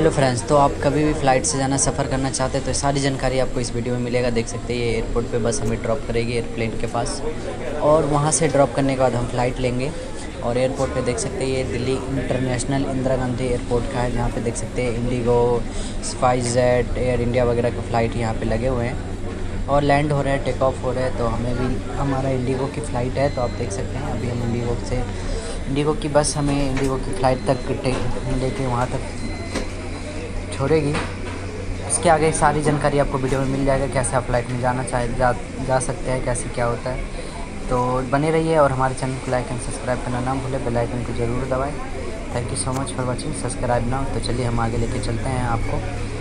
Hello friends, तो आप कभी भी फ़्लाइट से जाना सफ़र करना चाहते हैं तो सारी जानकारी आपको इस वीडियो में मिलेगा। देख सकते हैं ये एयरपोर्ट पे बस हमें ड्रॉप करेगी एयरप्लेन के पास, और वहाँ से ड्रॉप करने के बाद हम फ़्लाइट लेंगे। और एयरपोर्ट पे देख सकते हैं ये दिल्ली इंटरनेशनल इंदिरा गांधी एयरपोर्ट का है, जहाँ पे देख सकते हैं इंडिगो, स्पाइसजेट, एयर इंडिया वगैरह के फ़्लाइट यहाँ पर लगे हुए हैं और लैंड हो रहे हैं, टेक ऑफ हो रहे हैं। तो हमें भी हमारा इंडिगो की फ़्लाइट है, तो आप देख सकते हैं अभी हम इंडिगो की बस हमें इंडिगो की फ़्लाइट तक लेके वहाँ तक छोड़ेगी। इसके आगे सारी जानकारी आपको वीडियो में मिल जाएगा, कैसे आप फ्लाइट में जाना जा सकते हैं, कैसे क्या होता है। तो बने रहिए और हमारे चैनल को लाइक एंड सब्सक्राइब करना ना भूलें, बेल आइकन को ज़रूर दबाएं। Thank you so much for watching, subscribe now. तो चलिए हम आगे लेके चलते हैं आपको।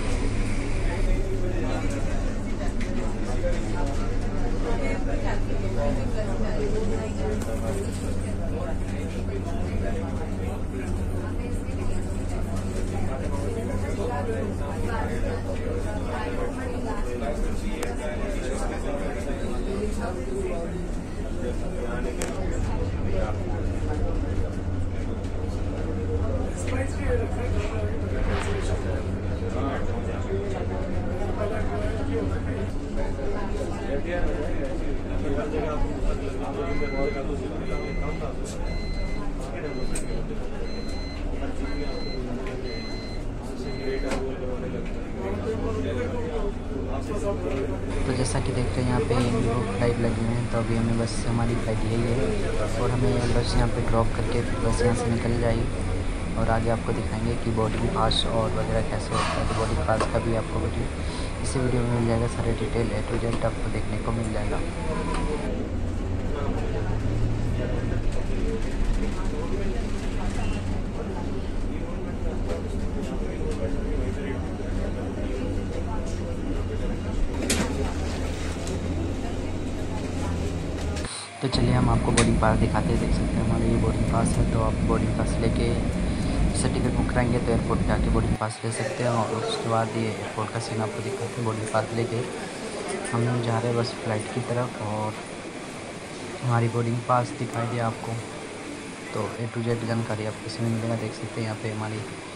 तो जैसा कि देख रहे हैं यहाँ पे इंडिगो फ्लाइट लगी हुई है, तो अभी हमें बस हमारी फ़्लाइट यही है और हमें बस यहाँ पे ड्रॉप करके बस यहाँ से निकल जाएगी। और आगे आपको दिखाएंगे कि बोर्डिंग पास और वगैरह कैसे होता है। तो बोर्डिंग पास का भी आपको इसी वीडियो में मिल जाएगा, सारे डिटेल A to Z आपको देखने को मिल जाएगा। तो चलिए हम आपको बोर्डिंग पास दिखाते हैं। देख सकते हैं हमारा ये बोर्डिंग पास है, तो आप बोर्डिंग पास लेके टिकट बुक कराएंगे तो एयरपोर्ट पे आके बोर्डिंग पास ले सकते हैं। और उसके बाद ये एयरपोर्ट का सीन आपको दिखाते हैं। बोर्डिंग पास लेके हम जा रहे हैं बस फ्लाइट की तरफ, और हमारी बोर्डिंग पास दिखाई दिया आपको। तो A to Z जानकारी आपको इसमें मिलेगा। देख सकते हैं यहाँ पे हमारी